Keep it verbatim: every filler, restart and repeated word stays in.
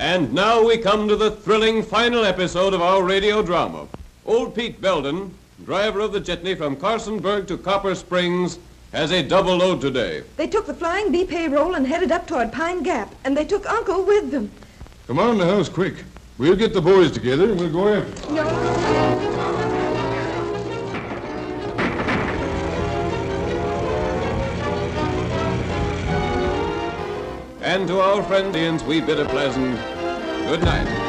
And now we come to the thrilling final episode of our radio drama. Old Pete Belden, driver of the jitney from Carsonburg to Copper Springs, has a double load today. They took the Flying B payroll and headed up toward Pine Gap, and they took Uncle with them. Come on in the house quick. We'll get the boys together and we'll go after them. No. And to our friend Indians, we bid a pleasant good night.